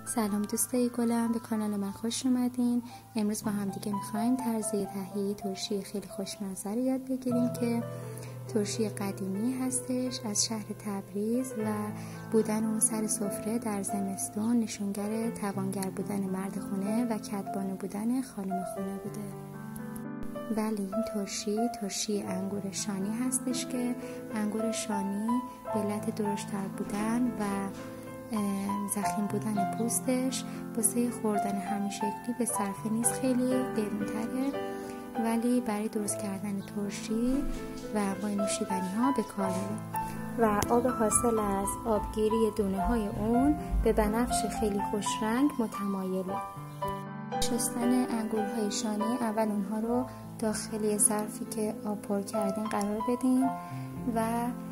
سلام دوستای گلم، به کانال من خوش اومدین. امروز با هم دیگه میخوایم طرز تهیه ترشی خیلی خوشمزه رو یاد بگیریم که ترشی قدیمی هستش از شهر تبریز و بودن اون سر سفره در زمستون نشونگر توانگر بودن مرد خونه و کدبانو بودن خانم خونه بوده. ولی این ترشی انگور شانی هستش که انگور شانی به علت درشت‌تر بودن و ضخیم بودن پوستش واسه خوردن همین شکلی به صرفه نیست، خیلی گرون‌تره، ولی برای درست کردن ترشی و انواع نوشیدنی ها به کار میره و آب حاصل از آبگیری دونه های اون به بنفش خیلی خوش رنگ متمایله. شستن انگورهای شانی، اول اونها رو داخل ظرفی که آب پر کردین قرار بدین و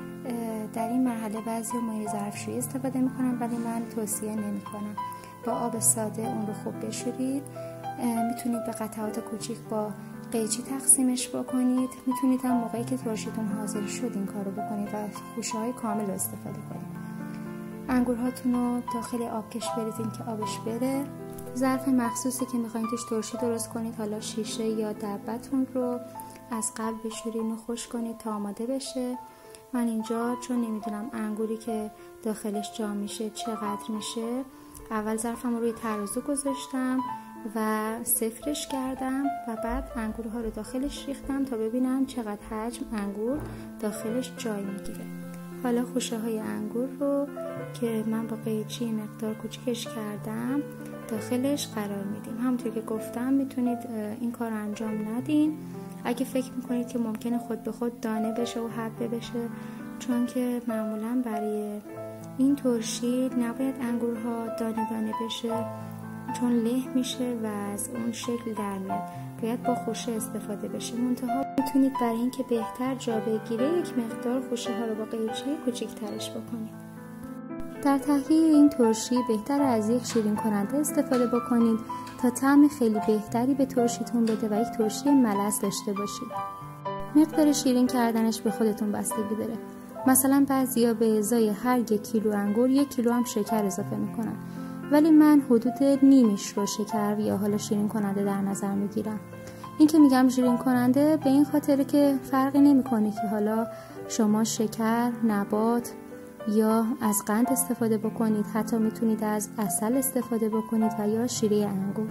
در این مرحله بعضی مایع ظرفشویی استفاده میکنن، ولی من توصیه نمیکنم. با آب ساده اون رو خوب بشورید. میتونید به قطعات کوچیک با قیچی تقسیمش بکنید. میتونید هم موقعی که ترشیتون حاضر شد این کارو بکنید و خوشه های کامل استفاده کنید. انگورهاتون رو داخل آبکش بریزین که آبش بره. ظرف مخصوصی که میخواین توش ترشی درست کنید، حالا شیشه یا دبتون رو از قبل بشورین و خشک کنید تا آماده بشه. من اینجا چون نمیدونم انگوری که داخلش جا میشه چقدر میشه، اول ظرفم رو روی ترازو گذاشتم و صفرش کردم و بعد انگورها رو داخلش ریختم تا ببینم چقدر حجم انگور داخلش جای میگیره. حالا خوشه های انگور رو که من با قیچی مقدار کوچیکش کردم داخلش قرار میدیم. همونطور که گفتم میتونید این کار انجام ندین اگه فکر میکنید که ممکنه خود به خود دانه بشه و حبه بشه، چون که معمولا برای این ترشی نباید انگورها دانه بشه چون له میشه و از اون شکل در میاد. باید با خوشه استفاده بشه. منتها میتونید برای اینکه بهتر جا بگیره یک مقدار خوشه ها رو با قیچی کوچیک‌ترش بکنید. در تهیه این ترشی بهتر از یک شیرین کننده استفاده بکنید تا طعم خیلی بهتری به ترشیتون بده و یک ترشی ملس داشته باشید. مقدار شیرین کردنش به خودتون بستگی داره. مثلا بعضیا به ازای هر 1 کیلو انگور 1 کیلو هم شکر اضافه میکنن، ولی من حدود نیمیش رو شکر یا حالا شیرین کننده در نظر میگیرم. این که میگم شیرین کننده به این خاطره که فرقی نمیکنه که حالا شما شکر، نبات یا از قند استفاده بکنید، حتی میتونید از عسل استفاده بکنید و یا شیره انگور،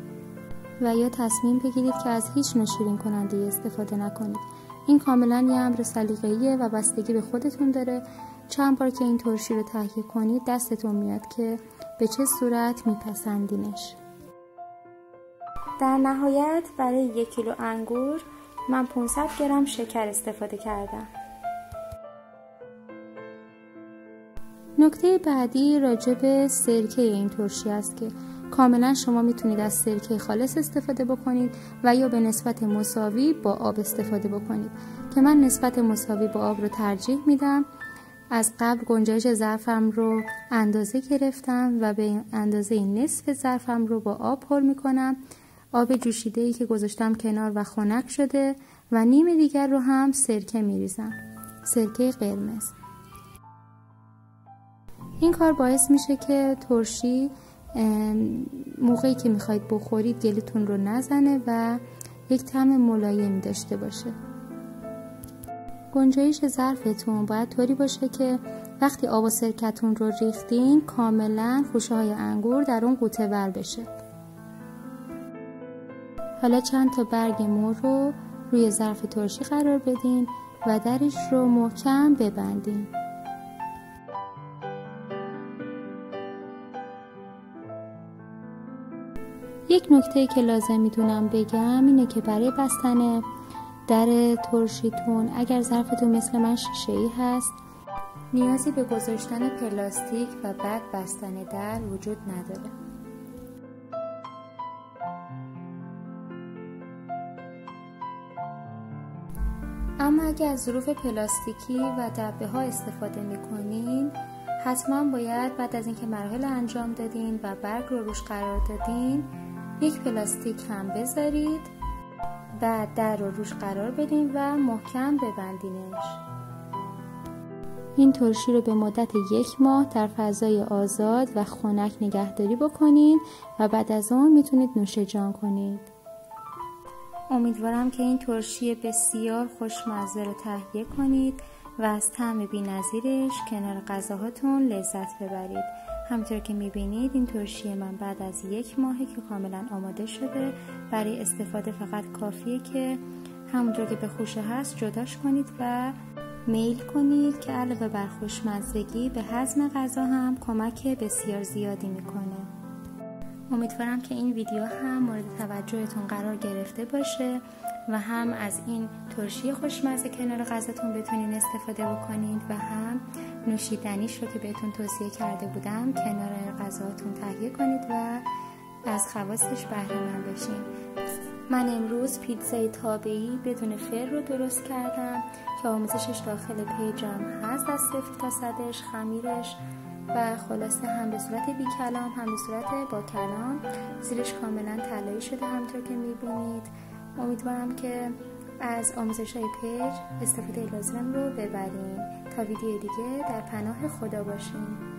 و یا تصمیم بگیرید که از هیچ نوع شیرین کننده استفاده نکنید. این کاملا یه امر سلیقه‌ایه و بستگی به خودتون داره. چند بار که این ترشی رو تهیه کنید دستتون میاد که به چه صورت میپسندینش. در نهایت برای 1 کیلو انگور من 500 گرم شکر استفاده کردم. نکته بعدی راجع به سرکه این ترشی است که کاملا شما میتونید از سرکه خالص استفاده بکنید و یا به نسبت مساوی با آب استفاده بکنید که من نسبت مساوی با آب رو ترجیح میدم. از قبل گنجایش ظرفم رو اندازه گرفتم و به اندازه نصف ظرفم رو با آب پر میکنم. آب جوشیده‌ای که گذاشتم کنار و خنک شده و نیم دیگر رو هم سرکه میریزم، سرکه قرمز. این کار باعث میشه که ترشی موقعی که میخواید بخورید گلوتون رو نزنه و یک طعم ملایمی داشته باشه. گنجایش ظرفتون باید طوری باشه که وقتی آب و سرکتون رو ریختین کاملا خوشه های انگور در اون قوطه ور بشه. حالا چند تا برگ مو رو روی ظرف ترشی قرار بدین و درش رو محکم ببندین. یک نکته که لازم میدونم بگم اینه که برای بستن در ترشیتون اگر ظرفتون مثل من شیشه‌ای هست نیازی به گذاشتن پلاستیک و بعد بستن در وجود نداره. اما اگر از ظروف پلاستیکی و دبه ها استفاده میکنین حتما باید بعد از اینکه مراحل انجام دادین و برگ رو روش قرار دادین یک پلاستیک هم بذارید، بعد در رو روش قرار بدین و محکم ببندینش. این ترشی رو به مدت 1 ماه در فضای آزاد و خنک نگهداری بکنید و بعد از اون میتونید نوش جان کنید. امیدوارم که این ترشی بسیار خوشمزه رو تهیه کنید و از طعم بی‌نظیرش کنار غذاهاتون لذت ببرید. همونطور که میبینید این ترشی من بعد از 1 ماهه که کاملا آماده شده. برای استفاده فقط کافیه که همونطور که به خوشه هست جداش کنید و میل کنید که علاوه بر خوشمزگی به هضم غذا هم کمک بسیار زیادی میکنه. امیدوارم که این ویدیو هم مورد توجهتون قرار گرفته باشه و هم از این ترشی خوشمزه کنار غذاتون بتونین استفاده بکنید و هم نوشیدنیش رو که بهتون توصیه کرده بودم کنار غذاتون تهیه کنید و از خواصش بهره مند بشین. من امروز پیتزای تابعی بدون فر رو درست کردم که آموزشش داخل پیجم هست، از 0 تا 100ش، خمیرش و خلاصه هم به صورت بی کلام هم به صورت با کلام. زیرش کاملا طلایی شده همونطور که میبینید. امیدوارم که از آموزش‌های پیج استفاده لازم رو ببرین. تا ویدیو دیگه در پناه خدا باشین.